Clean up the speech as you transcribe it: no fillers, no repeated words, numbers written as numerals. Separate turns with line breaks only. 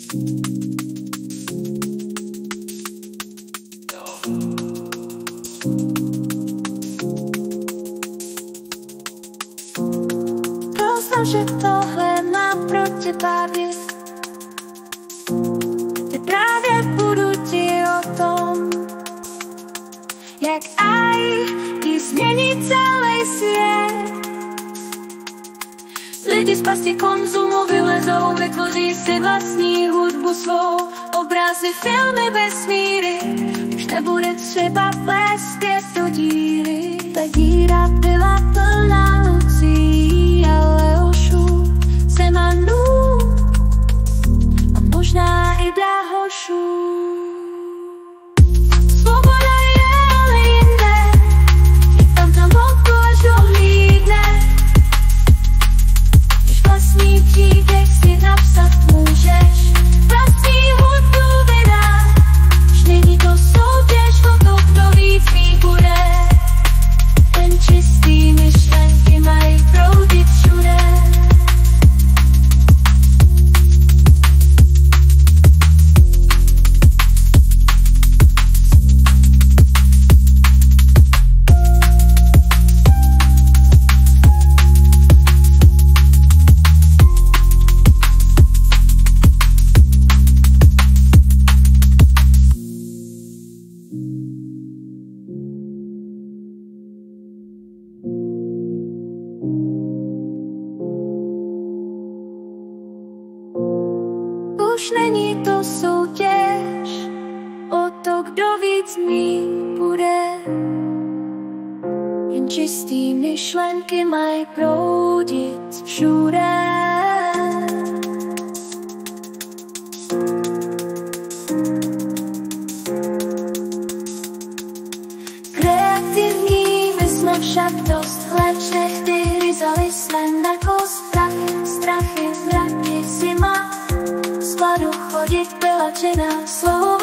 Poznám, že tohle má pro teba být. Právě budu ti o tom, jak AI změní celý svět. Lidi z pasti konzumu vylezou, vytvoří si vlastní hudbu svou. Obrazy, filmy, vesmíry, už nebude třeba plést do díry. Ta díra byla plná lucí a leošů, zemanů a možná i drahošů. Svoboda je ale jinde, je tam na boku, až dohlídne. Když vlastní příběh si napsat můžeš, vlastní hudbu vydáš. Není to soutěž o to, kdo víc mít bude. Ten čistý myšlenky mají proudit všude. Už není to soutěž o to, kdo víc mít bude. Jen čistý myšlenky mají proudit všude. Kreativními jsme však dost let, všechny ryzali jsme na kost. Strachy, mraky, zima, skladu chodit byla činná slovo.